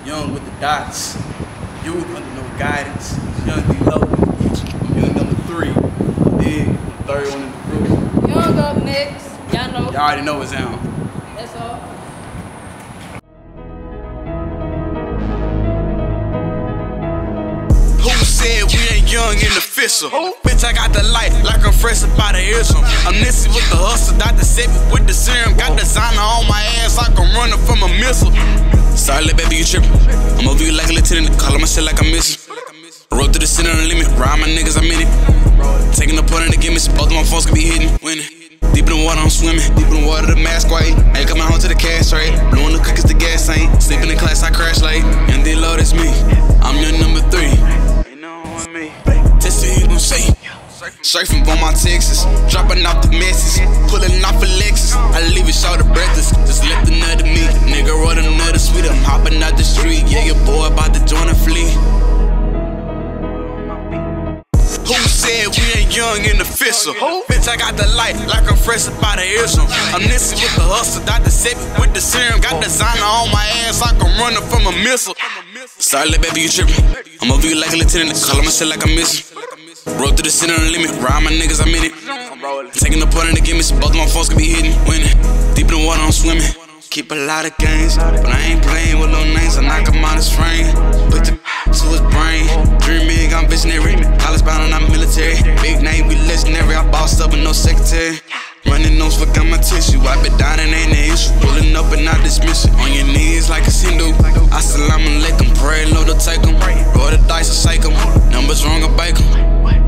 Young with the dots. Youth under no guidance. YungDlowe. Young number 3. Dig. Third one in the group. Young up next. Y'all know. Y'all already know it's on. That's all. Who said we ain't young in the fissile? Bitch, I got the light like I'm fresh up out of Israel. I'm Nissy with the hustle, Dr. Seppi with the serum. Got designer on my ass like I'm running from a missile. Sorry, little baby, you trippin'. I'm over you like a lieutenant, callin' my shit like I'm missing. Roll through the center on the limit, ride my niggas, I'm in it. Taking the point of the gimmicks, both of my phones can be hitting, winning. Deep in the water, I'm swimming. Deep in the water, the mask white. Ain't coming home to the cash rate. Blowing the cookies, the gas ain't. Sleeping in class, I crash late. YungDlowe, that's me. I'm your number 3. You know what I mean? Test it, you gon' say. Straight from Beaumont, Texas. Dropping off the message. Pulling off a Lexus. I leave it short of breathless. Just left another meat. Nigga wrote another sweet. I'm hopping out the street. Yeah, your boy about to join a fleet. Who said we ain't young in the fissile? Bitch, I got the light like I'm fresh up out of Israel. I'm Nissy with the hustle, Dr. Seppi with the serum. Got designer on my ass like I'm running from a missile. Sorry, little baby, you trippin'. I'm over you like a lieutenant, callin' my shit like I'm missing. Roll through the center on the limit, ride my niggas, I'm in it. Taking the point of the gimmicks, both of my phones can be hitting, winning. Deep in the water, I'm swimming. Keep a lot of games, but I ain't playing with little names. I knock him out his frame, put the to his brain. Dream big, I'm visionary. College bound and I'm military. Big name, we legendary. I bossed up with no secretary. Running nose, forgot my tissue. Wipe it down and ain't an issue. Pulling up and I dismiss it. On your knees like a Hindu. Assalamu alaikum. Pray, Lord, will take them. Roll the dice and shake them. Numbers wrong, I bake them.